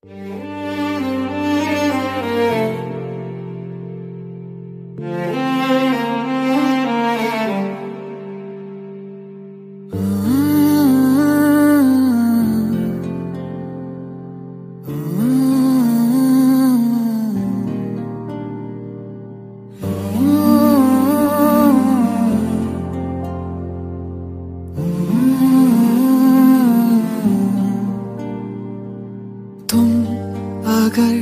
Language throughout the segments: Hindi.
तुम अगर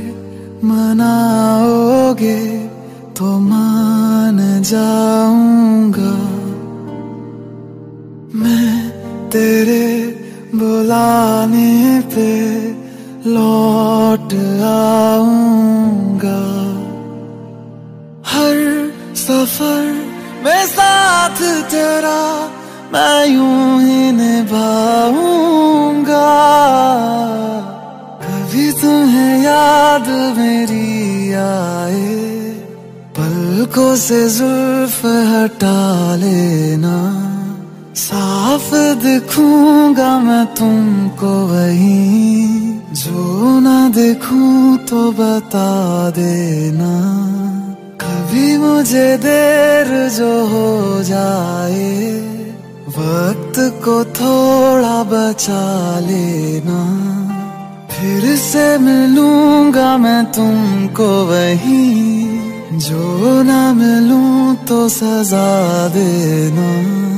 मनाओगे तो मान जाऊंगा, मैं तेरे बुलाने पे लौट आऊंगा। हर सफर में साथ तेरा मैं यूं ही निभाऊंगा। कभी तुम्हें याद मेरी आए, पलकों से जुल्फ हटा लेना। साफ दिखूंगा मैं तुमको वहीं, जो ना देखूं तो बता देना। कभी मुझे देर जो हो जाए, वक्त को थोड़ा बचा लेना। फिर से मिलूंगा मैं तुमको वहीं, जो ना मिलूं तो सजा देना।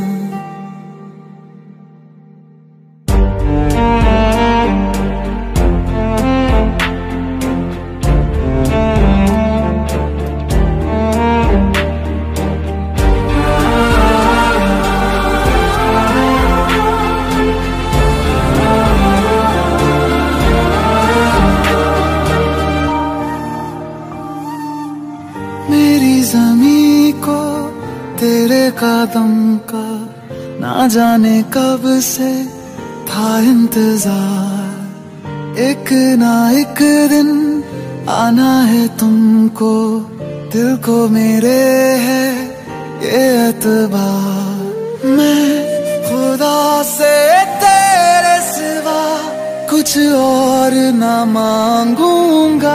मेरी ज़मीं को तेरे कदम का ना जाने कब से था इंतजार। एक ना एक दिन आना है तुमको, दिल को मेरे है ये एतबार। मैं खुदा से तेरे सिवा कुछ और ना मांगूंगा।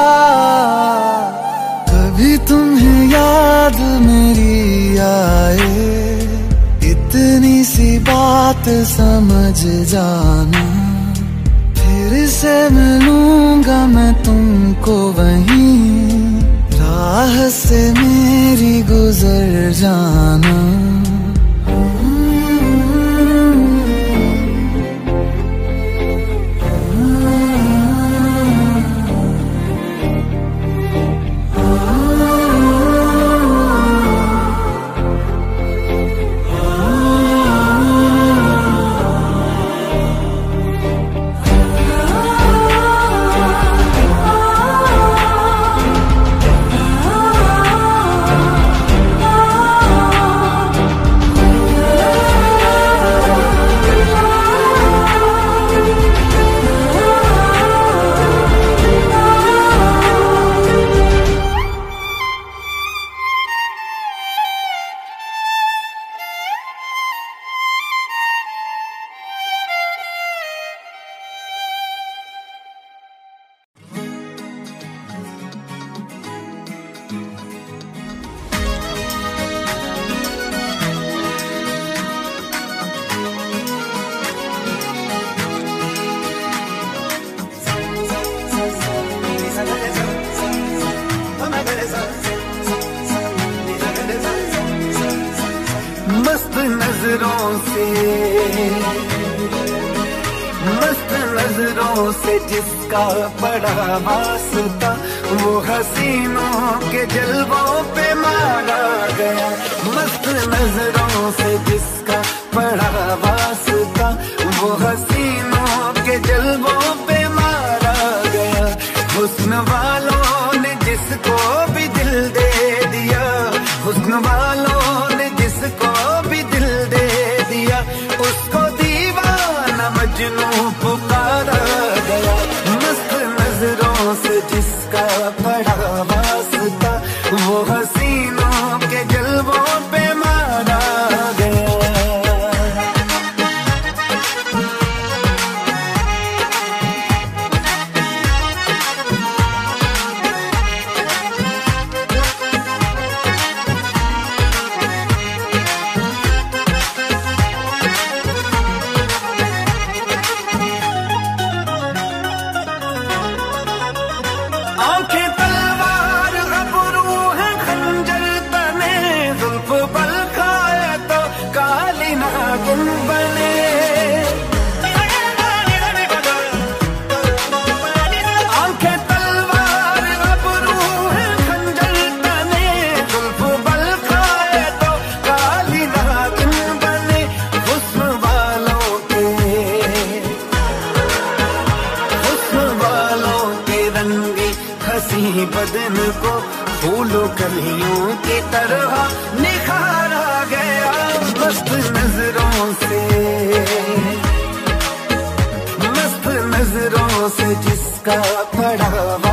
कभी तुम्हें याद मेरी आए, इतनी सी बात समझ जाना। फिर से मिलूंगा मैं तुमको वहीं, राह से मेरी गुजर जाना। मस्त नजरों से जिसका बड़ा वास्ता, वो हसीनों के जलवों पे मारा गया। मस्त नजरों से जिसका बड़ा वास्ता, वो हसीनों के जलवों पे मारा गया। हुस्न वालों ने जिसको भी दिल दे दिया, हुस्न वालों ने जिसको भी दिल दे दिया, उसको दीवाना मजनू पुकारा गया। मस्त नजरों से जिसका बड़ा वास्ता, वो हसीनों के जलवों पे मारा गया। हंसी बदन को फूलों कलियों की तरह निखारा गया। मस्त नजरों से, मस्त नजरों से जिसका पड़ा